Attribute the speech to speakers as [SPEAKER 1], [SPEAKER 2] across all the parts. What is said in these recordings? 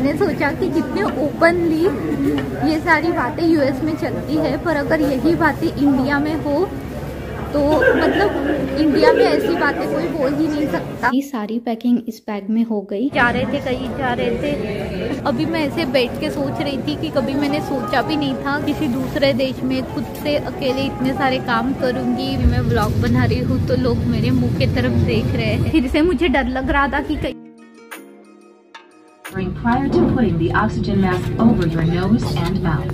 [SPEAKER 1] मैंने सोचा कि जितने ओपनली ये सारी बातें यूएस में चलती है, पर अगर यही बातें इंडिया में हो तो मतलब इंडिया में ऐसी बातें कोई बोल ही नहीं सकता। ये सारी पैकिंग इस बैग में हो गई। जा रहे थे, कहीं जा रहे थे। अभी मैं ऐसे बैठ के सोच रही थी कि कभी मैंने सोचा भी नहीं था किसी दूसरे देश में खुद से अकेले इतने सारे काम करूंगी। मैं व्लॉग बना रही हूँ तो लोग मेरे मुंह की तरफ देख रहे हैं। फिर से मुझे डर लग रहा था कि
[SPEAKER 2] prior to putting the oxygen mask over your nose and mouth.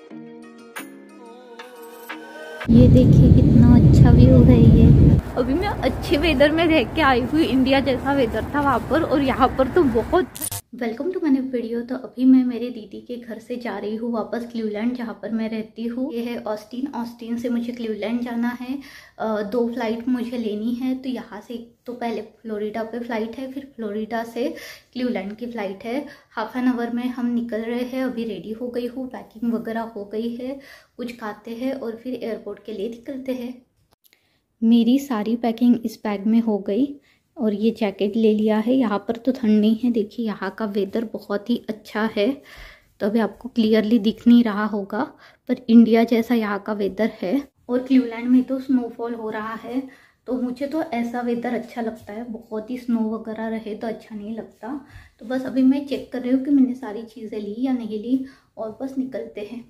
[SPEAKER 1] ये देखिए कितना अच्छा व्यू है ये। अभी मैं अच्छे वेदर में रह के आई हुई, इंडिया जैसा वेदर था वहाँ पर, और यहाँ पर तो बहुत। Welcome to my video. तो अभी मैं मेरे दीदी के घर से जा रही हूँ वापस क्लीवलैंड, जहाँ पर मैं रहती हूँ। ये है ऑस्टिन। ऑस्टिन से मुझे क्लीवलैंड जाना है। 2 फ्लाइट मुझे लेनी है। तो यहाँ से तो पहले फ्लोरिडा पे फ्लाइट है, फिर फ्लोरिडा से क्लीवलैंड की फ़्लाइट है। हाफ एन आवर में हम निकल रहे हैं। अभी रेडी हो गई हूँ, पैकिंग वगैरह हो गई है, कुछ खाते हैं और फिर एयरपोर्ट के लिए निकलते हैं। मेरी सारी पैकिंग इस बैग में हो गई और ये जैकेट ले लिया है। यहाँ पर तो ठंड नहीं है। देखिए यहाँ का वेदर बहुत ही अच्छा है। तो अभी आपको क्लियरली दिख नहीं रहा होगा, पर इंडिया जैसा यहाँ का वेदर है। और क्लीवलैंड में तो स्नोफॉल हो रहा है, तो मुझे तो ऐसा वेदर अच्छा लगता है। बहुत ही स्नो वगैरह रहे तो अच्छा नहीं लगता। तो बस अभी मैं चेक कर रही हूँ कि मैंने सारी चीज़ें ली या नहीं ली, और बस निकलते हैं।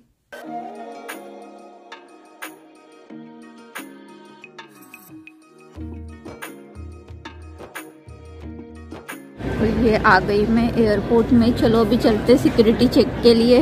[SPEAKER 1] तो ये आ गई मैं एयरपोर्ट में। चलो अभी चलते सिक्योरिटी चेक के लिए।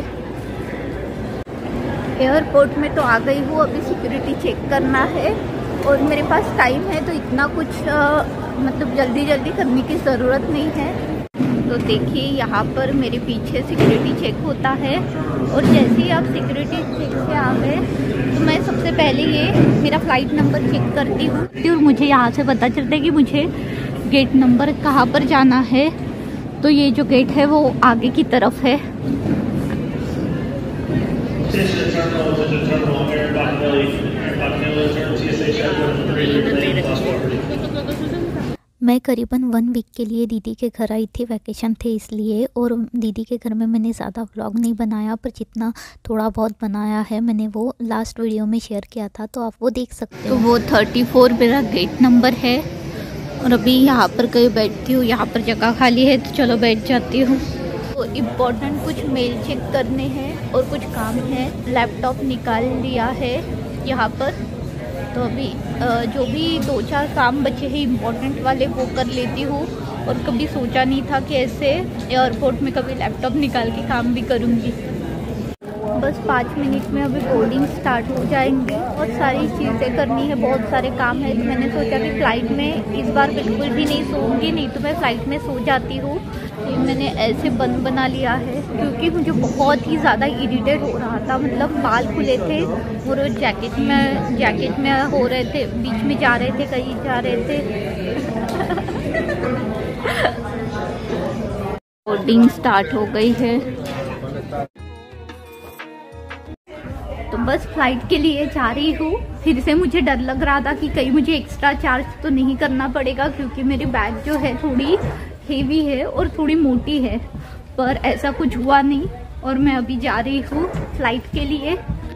[SPEAKER 1] एयरपोर्ट में तो आ गई हूँ, अभी सिक्योरिटी चेक करना है और मेरे पास टाइम है, तो इतना कुछ मतलब जल्दी जल्दी करने की ज़रूरत नहीं है। तो देखिए यहाँ पर मेरे पीछे सिक्योरिटी चेक होता है, और जैसे ही आप सिक्योरिटी चेक से आ गए तो मैं सबसे पहले ये मेरा फ़्लाइट नंबर चेक करती हूँ और मुझे यहाँ से पता चलता है कि मुझे गेट नंबर कहाँ पर जाना है। तो ये जो गेट है वो आगे की तरफ है। मैं करीबन 1 वीक के लिए दीदी के घर आई थी, वैकेशन थे इसलिए। और दीदी के घर में मैंने ज़्यादा व्लॉग नहीं बनाया, पर जितना थोड़ा बहुत बनाया है मैंने वो लास्ट वीडियो में शेयर किया था, तो आप वो देख सकते हो। तो वो 34 मेरा गेट नंबर है। और अभी यहाँ पर कहीं बैठती हूँ, यहाँ पर जगह खाली है तो चलो बैठ जाती हूँ। तो इम्पोर्टेंट कुछ मेल चेक करने हैं और कुछ काम है। लैपटॉप निकाल लिया है यहाँ पर। तो अभी जो भी 2-4 काम बचे हैं इम्पोर्टेंट वाले वो कर लेती हूँ। और कभी सोचा नहीं था कि ऐसे एयरपोर्ट में कभी लैपटॉप निकाल के काम भी करूँगी। बस 5 मिनट में अभी बोर्डिंग स्टार्ट हो जाएंगे और सारी चीज़ें करनी है, बहुत सारे काम है। तो मैंने सोचा कि फ़्लाइट में इस बार बिल्कुल भी नहीं सोऊंगी, नहीं तो मैं फ़्लाइट में सो जाती हूँ। तो मैंने ऐसे बंद बना लिया है क्योंकि मुझे बहुत ही ज़्यादा इरिटेट हो रहा था। मतलब बाल खुले थे और जैकेट में हो रहे थे, बीच में जा रहे थे, कहीं जा रहे थे। बोर्डिंग स्टार्ट हो गई है। तो बस फ्लाइट के लिए जा रही हूँ। फिर से मुझे डर लग रहा था कि कहीं मुझे एक्स्ट्रा चार्ज तो नहीं करना पड़ेगा, क्योंकि मेरी बैग जो है थोड़ी हेवी है और थोड़ी मोटी है, पर ऐसा कुछ हुआ नहीं। और मैं अभी जा रही हूँ फ्लाइट के लिए।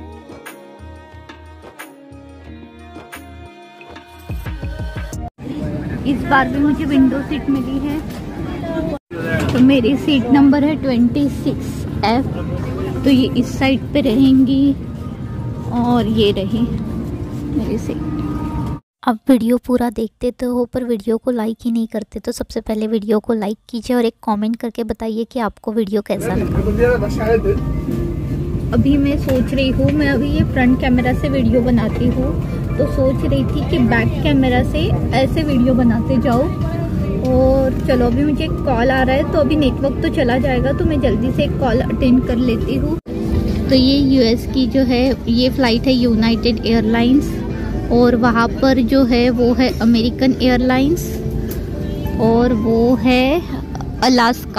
[SPEAKER 1] इस बार भी मुझे विंडो सीट मिली है। तो मेरी सीट नंबर है 26F। तो ये इस साइड पे रहेंगी और ये रही मेरी सीट। अब वीडियो पूरा देखते तो हो, पर वीडियो को लाइक ही नहीं करते। तो सबसे पहले वीडियो को लाइक कीजिए और एक कमेंट करके बताइए कि आपको वीडियो कैसा लगा। अभी मैं सोच रही हूँ, मैं अभी ये फ्रंट कैमरा से वीडियो बनाती हूँ, तो सोच रही थी कि बैक कैमरा से ऐसे वीडियो बनाते जाओ। और चलो अभी मुझे एक कॉल आ रहा है, तो अभी नेटवर्क तो चला जाएगा, तो मैं जल्दी से एक कॉल अटेंड कर लेती हूँ। तो ये यूएस की जो है ये फ़्लाइट है यूनाइटेड एयरलाइंस, और वहाँ पर जो है वो है अमेरिकन एयरलाइंस, और वो है Alaska.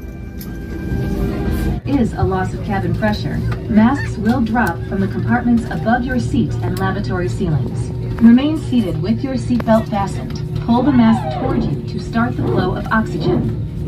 [SPEAKER 2] Is a loss of cabin pressure. Masks will drop from the compartments above your seat and lavatory ceilings. Remain seated with your seatbelt fastened. Pull the mask toward you to start the flow of oxygen.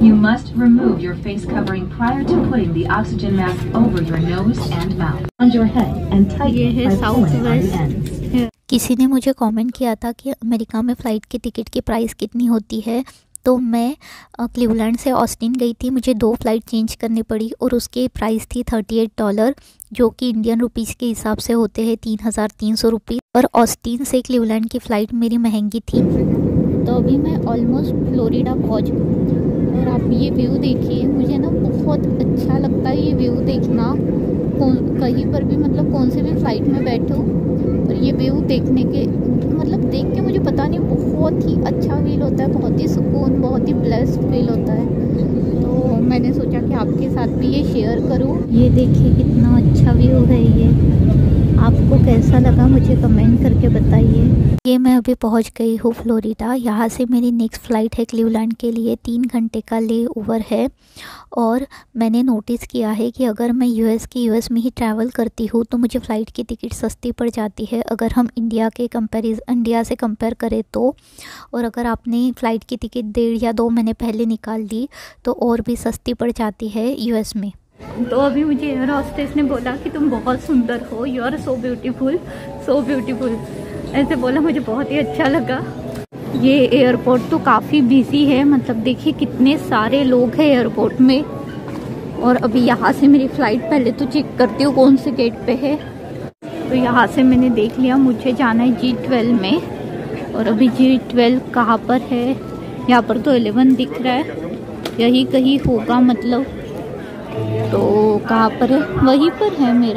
[SPEAKER 2] You must remove your face covering prior to putting the oxygen mask over your nose and mouth. On your head and tighten by pulling on the ends.
[SPEAKER 1] किसी ने मुझे comment किया था कि America में flight की ticket की price कितनी होती है, तो मैं क्लीवलैंड से ऑस्टिन गई थी। मुझे 2 फ़्लाइट चेंज करनी पड़ी और उसकी प्राइस थी $38, जो कि इंडियन रुपीज़ के हिसाब से होते हैं 3,300 रुपये। और ऑस्टिन से क्लीवलैंड की फ़्लाइट मेरी महंगी थी। तो अभी मैं ऑलमोस्ट फ्लोरिडा पहुंच गई और आप ये व्यू देखिए। मुझे ना बहुत अच्छा लगता है ये व्यू देखना, कहीं पर भी मतलब कौन से भी फ़्लाइट में बैठूँ और ये व्यू देखने के मतलब देख के मुझे पता नहीं बहुत ही अच्छा फील होता है, बहुत ही सुकून, बहुत ही ब्लेस्ड फील होता है। तो मैंने सोचा कि आपके साथ भी ये शेयर करूँ। ये देखिए कितना अच्छा व्यू है। ये आपको कैसा लगा मुझे कमेंट करके बताइए। ये मैं अभी पहुंच गई हूँ फ्लोरिडा। यहाँ से मेरी नेक्स्ट फ़्लाइट है क्लीवलैंड के लिए, 3 घंटे का ले ओवर है। और मैंने नोटिस किया है कि अगर मैं यूएस में ही ट्रैवल करती हूँ तो मुझे फ़्लाइट की टिकट सस्ती पड़ जाती है अगर हम इंडिया से कंपेयर करें तो। और अगर आपने फ़्लाइट की टिकट 1.5 या 2 महीने पहले निकाल ली तो और भी सस्ती पड़ जाती है यूएस में। तो अभी मुझे एयर होस्टेस ने बोला कि तुम बहुत सुंदर हो, you are so beautiful, so beautiful, ऐसे बोला। मुझे बहुत ही अच्छा लगा। ये एयरपोर्ट तो काफ़ी बिजी है, मतलब देखिए कितने सारे लोग हैं एयरपोर्ट में। और अभी यहाँ से मेरी फ़्लाइट, पहले तो चेक करती हूँ कौन से गेट पे है। तो यहाँ से मैंने देख लिया मुझे जाना है G12 में। और अभी G12 कहाँ पर है? यहाँ पर तो 11 दिख रहा है, यही कहीं होगा मतलब। तो कहाँ पर है? वहीं पर है मेरा,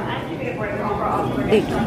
[SPEAKER 1] देखिए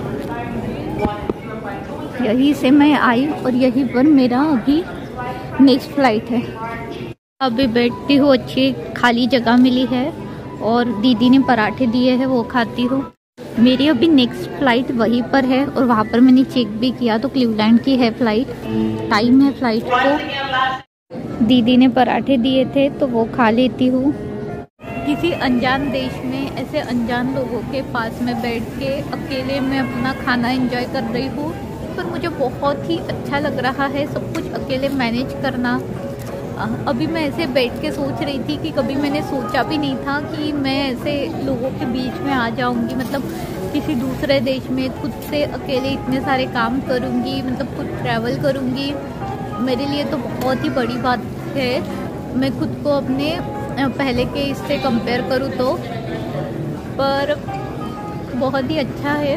[SPEAKER 1] यहीं से मैं आई और यहीं पर मेरा अभी नेक्स्ट फ़्लाइट है। अभी बैठती हूँ, अच्छी खाली जगह मिली है और दीदी ने पराठे दिए हैं वो खाती हूँ। मेरी अभी नेक्स्ट फ़्लाइट वहीं पर है और वहाँ पर मैंने चेक भी किया तो क्लीवलैंड की है फ़्लाइट। टाइम है फ़्लाइट को। दीदी ने पराठे दिए थे तो वो खा लेती हूँ। किसी अनजान देश में ऐसे अनजान लोगों के पास में बैठ के अकेले मैं अपना खाना एंजॉय कर रही हूँ, पर मुझे बहुत ही अच्छा लग रहा है सब कुछ अकेले मैनेज करना। अभी मैं ऐसे बैठ के सोच रही थी कि कभी मैंने सोचा भी नहीं था कि मैं ऐसे लोगों के बीच में आ जाऊंगी, मतलब किसी दूसरे देश में खुद से अकेले इतने सारे काम करूंगी, मतलब खुद ट्रैवल करूंगी। मेरे लिए तो बहुत ही बड़ी बात है। मैं खुद को अपने पहले के इससे कंपेयर करूँ तो, पर बहुत ही अच्छा है,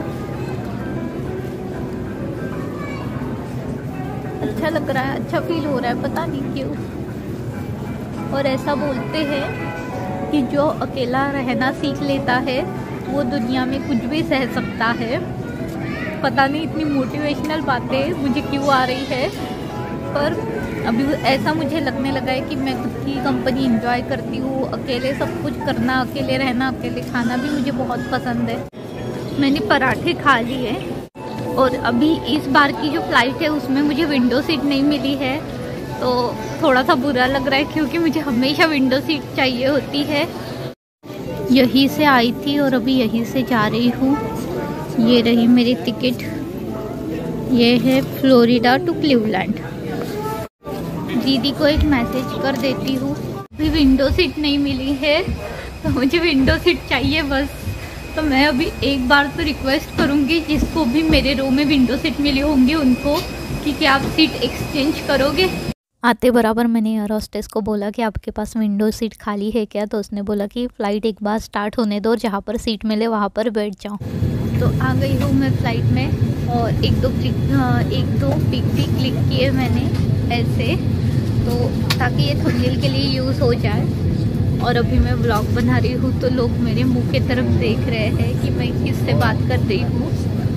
[SPEAKER 1] अच्छा लग रहा है, अच्छा फील हो रहा है, पता नहीं क्यों। और ऐसा बोलते हैं कि जो अकेला रहना सीख लेता है वो दुनिया में कुछ भी सह सकता है। पता नहीं इतनी मोटिवेशनल बातें मुझे क्यों आ रही है, पर अभी ऐसा मुझे लगने लगा है कि मैं खुद की कंपनी एंजॉय करती हूँ। अकेले सब कुछ करना, अकेले रहना, अकेले खाना भी मुझे बहुत पसंद है। मैंने पराठे खा लिए और अभी इस बार की जो फ़्लाइट है उसमें मुझे विंडो सीट नहीं मिली है, तो थोड़ा सा बुरा लग रहा है क्योंकि मुझे हमेशा विंडो सीट चाहिए होती है। यहीं से आई थी और अभी यहीं से जा रही हूँ। ये रही मेरी टिकट, ये है फ्लोरिडा टू क्लीवलैंड। दीदी को एक मैसेज कर देती हूँ, अभी विंडो सीट नहीं मिली है तो मुझे विंडो सीट चाहिए बस। तो मैं अभी एक बार तो रिक्वेस्ट करूँगी जिसको भी मेरे रो में विंडो सीट मिली होंगी उनको कि क्या आप सीट एक्सचेंज करोगे। आते बराबर मैंने एयर होस्टेस को बोला कि आपके पास विंडो सीट खाली है क्या, तो उसने बोला कि फ़्लाइट एक बार स्टार्ट होने दो और जहाँ पर सीट मिले वहाँ पर बैठ जाऊँ। तो आ गई हूँ मैं फ़्लाइट में और एक दो पिक भी क्लिक किए मैंने ऐसे, तो ताकि ये थंबनेल के लिए यूज़ हो जाए। और अभी मैं व्लॉग बना रही हूँ तो लोग मेरे मुंह की तरफ देख रहे हैं कि मैं किससे बात कर रही हूँ।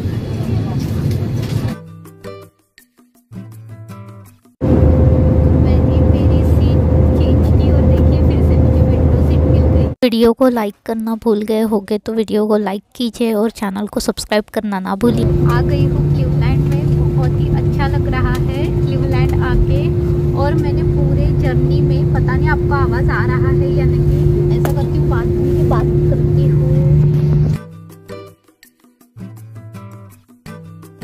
[SPEAKER 1] मैंने मेरी सीट चेंज की और देखिए फिर से मुझे विंडो सीट मिल गई। वीडियो को लाइक करना भूल गए होगे तो वीडियो को लाइक कीजिए और चैनल को सब्सक्राइब करना ना भूलिए। आ गई हूँ क्लीवलैंड में, बहुत ही अच्छा लग रहा है क्लीवलैंड आके। और मैंने पूरे जर्नी में, पता नहीं आपको आवाज़ आ रहा है या नहीं, ऐसा करती हूँ बात करती हूँ।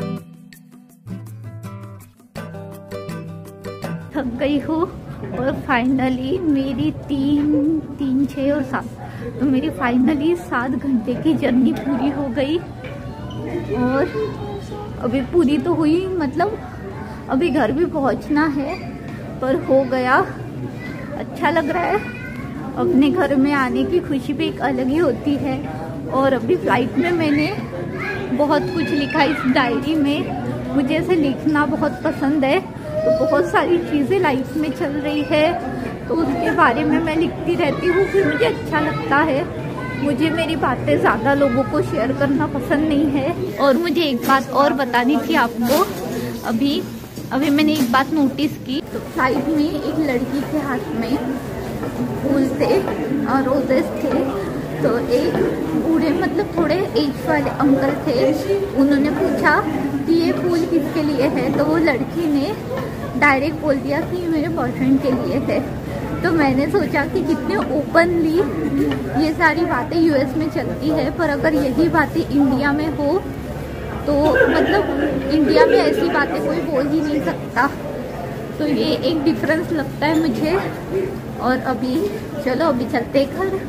[SPEAKER 1] थक गई हूँ और फाइनली मेरी 3, 6 और 7, तो मेरी फाइनली 7 घंटे की जर्नी पूरी हो गई। और अभी पूरी तो हुई, मतलब अभी घर भी पहुंचना है, पर हो गया। अच्छा लग रहा है, अपने घर में आने की खुशी भी एक अलग ही होती है। और अभी फ्लाइट में मैंने बहुत कुछ लिखा इस डायरी में। मुझे ऐसे लिखना बहुत पसंद है, तो बहुत सारी चीज़ें लाइफ में चल रही है, तो उसके बारे में मैं लिखती रहती हूँ, फिर मुझे अच्छा लगता है। मुझे मेरी बातें ज़्यादा लोगों को शेयर करना पसंद नहीं है। और मुझे एक बात और बतानी थी आपको। अभी मैंने एक बात नोटिस की, तो फ्लाइट में एक लड़की के हाथ में फूल थे और रोजेस थे। तो एक बूढ़े, मतलब थोड़े एज वाले अंकल थे, उन्होंने पूछा कि ये फूल किसके लिए है, तो वो लड़की ने डायरेक्ट बोल दिया कि मेरे बॉयफ्रेंड के लिए है। तो मैंने सोचा कि कितने ओपनली ये सारी बातें यूएस में चलती है, पर अगर यही बातें इंडिया में हो तो मतलब इंडिया में ऐसी बातें कोई बोल ही नहीं सकता। तो ये एक डिफरेंस लगता है मुझे। और अभी चलो अभी चलते घर।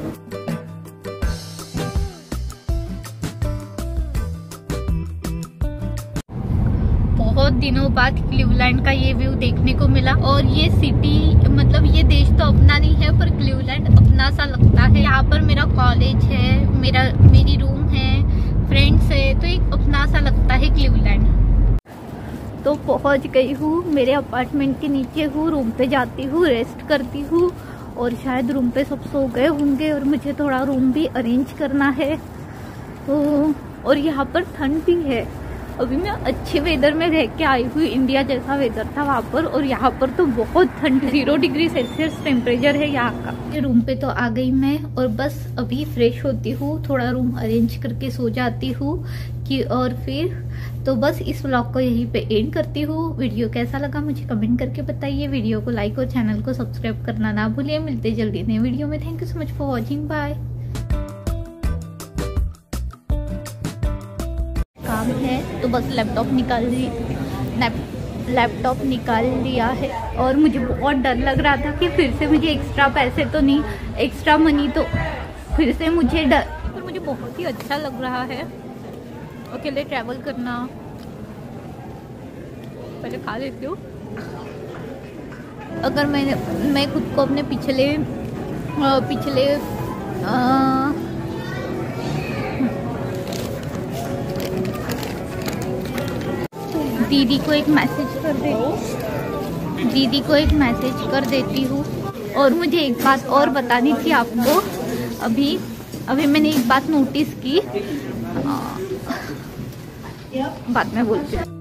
[SPEAKER 1] बहुत दिनों बाद क्लीवलैंड का ये व्यू देखने को मिला। और ये सिटी, मतलब ये देश तो अपना नहीं है, पर क्लीवलैंड अपना सा लगता है। यहाँ पर मेरा कॉलेज है, मेरी रूम है, फ्रेंड्स है, तो एक अपना सा लगता है क्लीवलैंड। तो पहुँच गई हूँ, मेरे अपार्टमेंट के नीचे हूँ, रूम पे जाती हूँ, रेस्ट करती हूँ। और शायद रूम पे सब सो गए होंगे, और मुझे थोड़ा रूम भी अरेंज करना है। तो और यहाँ पर ठंड भी है। अभी मैं अच्छे वेदर में रह के आई हुई, इंडिया जैसा वेदर था वहाँ पर, और यहाँ पर तो बहुत ठंड, 0 डिग्री सेल्सियस टेम्परेचर है यहाँ का। रूम पे तो आ गई मैं, और बस अभी फ्रेश होती हूँ, थोड़ा रूम अरेंज करके सो जाती हूँ कि, और फिर तो बस इस व्लॉग को यहीं पे एंड करती हूँ। वीडियो कैसा लगा मुझे कमेंट करके बताइए। वीडियो को लाइक और चैनल को सब्सक्राइब करना ना भूलिए। मिलते जल्दी नए वीडियो में। Thank you so much for watching. Bye. काम है तो बस लैपटॉप निकाल लिया है। और मुझे बहुत डर लग रहा था कि फिर से मुझे एक्स्ट्रा पैसे तो नहीं, एक्स्ट्रा मनी तो फिर से मुझे डर, पर मुझे बहुत ही अच्छा लग रहा है अकेले ट्रैवल करना। पहले खा लेती हूँ। अगर मैं खुद को अपने पिछले दीदी को एक मैसेज कर देती हूँ। और मुझे एक बात और बतानी थी आपको। अभी मैंने एक बात नोटिस की, बाद में बोलती हूँ।